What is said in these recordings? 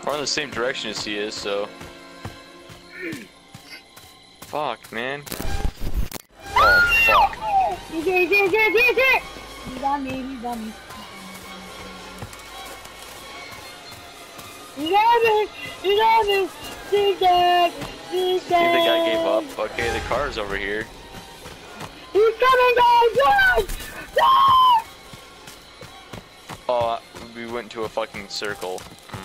We're in the same direction as he is, so. Fuck, man. Oh, fuck. He's it! He's on me. He's got me. He's dead! See, the guy gave up. Okay, the car's over here. He's coming, guys! Run! Oh, we went to a fucking circle.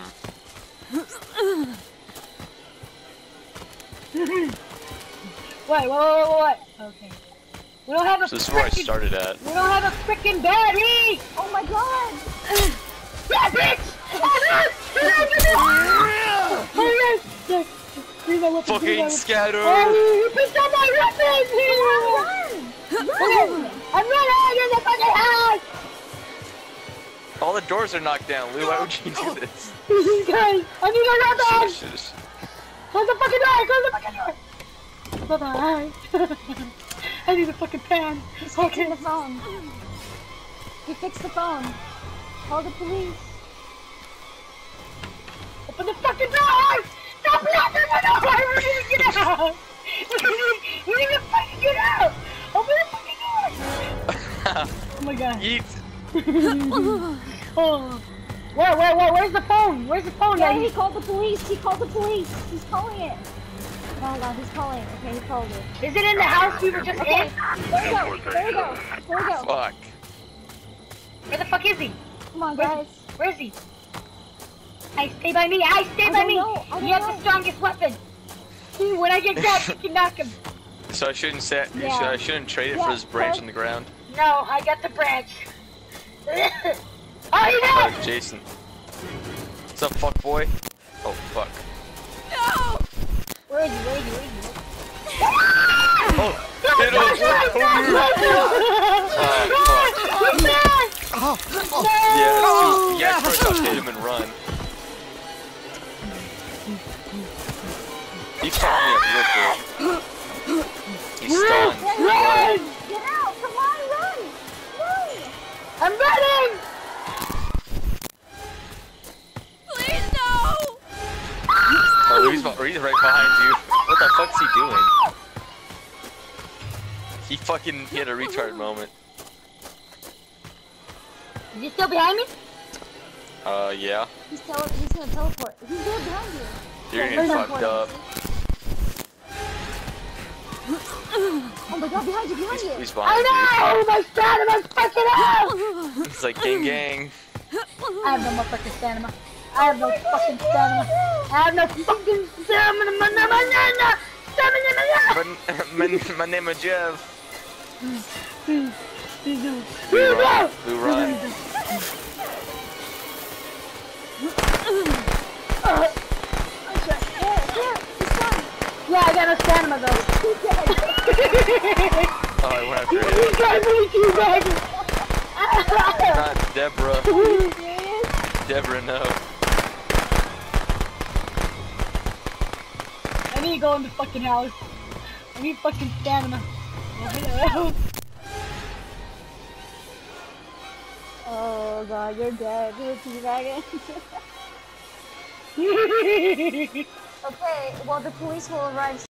Wait. Okay. We don't have a. So this is where I started at. We don't have a freaking battery! Oh my god! Yeah, bitch! Fucking scatter! Oh, you picked up my weapon! Run! I'm running in the fucking house! All the doors are knocked down, Lou. Why would you do this? Guys, I need a weapon! Shush. Close the fucking door! Bye-bye. I need a fucking pan. He's fixing the phone. He fixed the phone. Call the police. Open the fucking door! Stop blocking the door! We're gonna get out! We're gonna fucking get out! Open the fucking door! Oh my god. Eat! Oh. Where's the phone? Where's the phone? Yeah, he called the police. He's calling it. Oh god, he's calling. Okay, he called it. Is it in the house we were just in? There we go. Fuck. Where the fuck is he? Come on, guys. Where is he? Stay by me. Stay by me. He has the strongest weapon. When I get grabbed, you can knock him. So I shouldn't say. Yeah. I shouldn't trade it for this branch on the ground. No, I got the branch. Oh, you know! Oh, Jason. What's up, fuck boy? Oh, fuck. No! Where is he? Oh, hit him! Oh, fuck. Yeah, first off, hit him and run. He fucked me up real quick. He's stunned. Run! Get out! Come on, run! I'm running! Please, no! Oh, he's right behind you. What the fuck's he doing? He had a retard moment. Is he still behind me? Yeah. He's gonna teleport. He's right behind you. You're gonna get fucked up. Oh my god, behind you! He's I behind know! My stamina's fucking out! you. It's like gang. I have no motherfucking stamina. I have no fucking stamina. I have no fucking stamina. My name is Jeff. Lou, run. Yeah, I got no stamina though. Oh, I went after him. You guys really too bad. Not Deborah. Deborah, no. I need to go in the fucking house. I need fucking stamina. Oh god, you're dead. You're a dragon. Okay, well the police will arrive